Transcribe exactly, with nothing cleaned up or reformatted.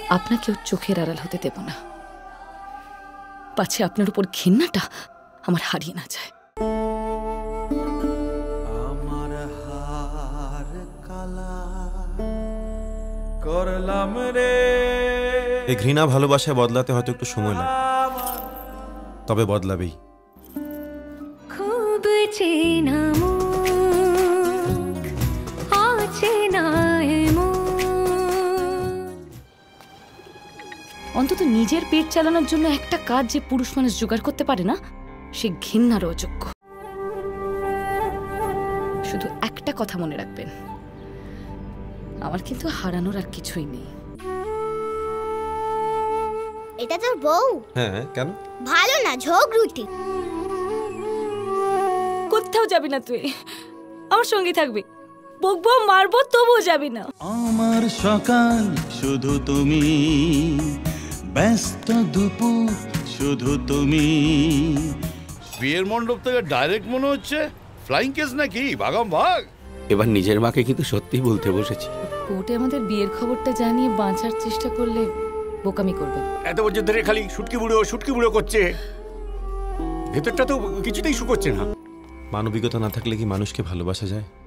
আপনাকেও চোখের আড়াল হতে দেব না, পাছে আপনার উপর ঘৃণাটা আমার হারিয়ে না যায়। আমার হার কালা করলাম রে। এই ঘৃণা ভালোবাসায় বদলাতে হয়তো একটু সময় লাগে, তবে বদলাবেই। খুব চেনা মুখ আছে না অন্তত নিজের পেট চালানোর জন্য একটা কাজ যে পুরুষ মানুষ জোগাড় করতে পারে না, সে ঘৃণার অযোগ্য। শুধু একটা কথা মনে রাখবেন, আমার কিন্তু হারানোর আর কিছুই নেই। এটা তোর বউ? হ্যাঁ, কেন? ভালো না, ঝগড়ুটি। কোথাও যাবি না তুই, আমার সঙ্গে থাকবি। বকবো মারবো তবুও যাবি না। আমার সকাল শুধু তুমি, ব্যস্ত দুপুর শুধু তুমি। বিয়ের মণ্ডপ থেকে ডাইরেক্ট মনে হচ্ছে ফ্লাইং কেস নাকি, ভাগাম ভাগ। এবার নিজের মাকে কিন্তু সত্যি বলতে বসেছি। কোর্টে আমাদের বিয়ের খবরটা জানিয়ে বাঁচার চেষ্টা করলে বোকামি করবে। এত বছর ধরে খালি শুটকি বুড়ো শুটকি বুড়ো করছে, ভেতরটা তো কিছুতেই শুকোচ্ছে না। মানবিকতা না থাকলে কি মানুষকে ভালোবাসা যায়?